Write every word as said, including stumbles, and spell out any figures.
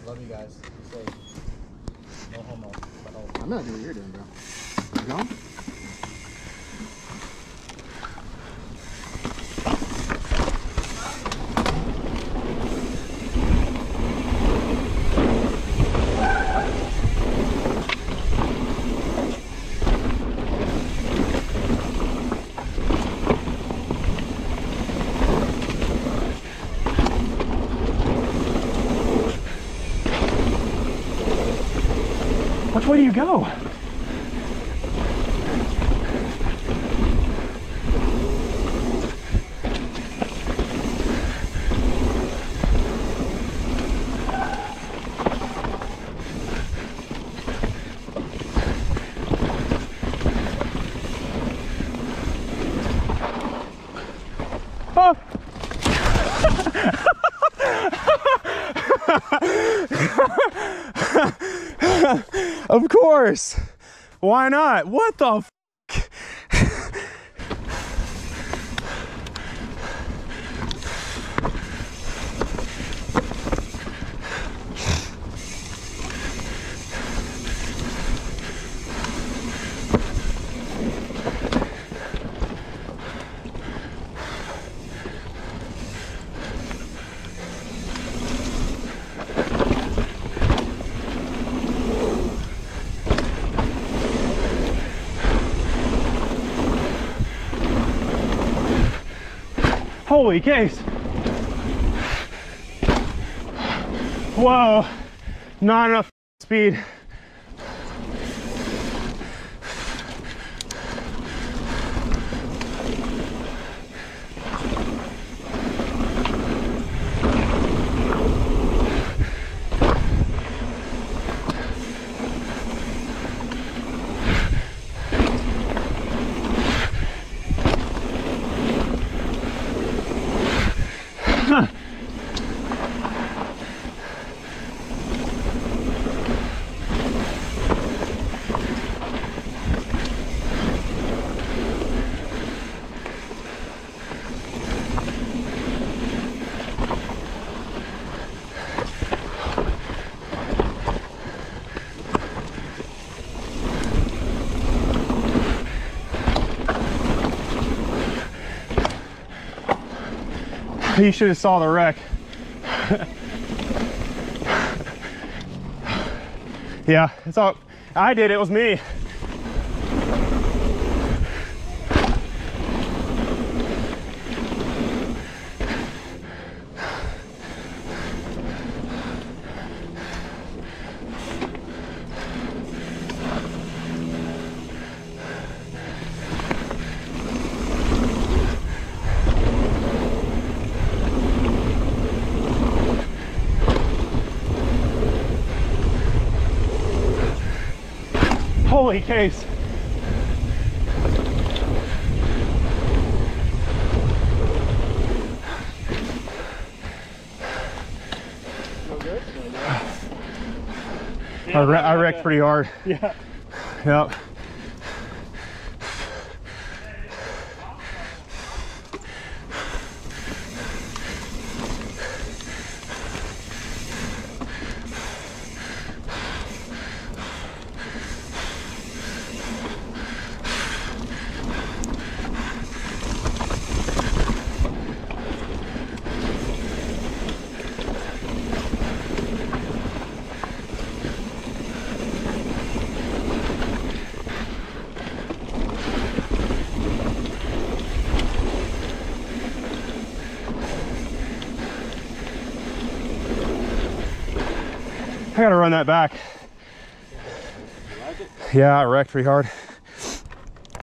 Love you guys. Be safe. No homo. I'm not doing what you're doing, bro. You going? Which way do you go? Oh! Of course. Why not? What the f? Holy case. Whoa, not enough speed. You should have saw the wreck. Yeah, it's all I did. It was me. Holy case. I, wre I wrecked pretty hard. Yeah. Yep. I gotta run that back. Yeah, I wrecked pretty hard.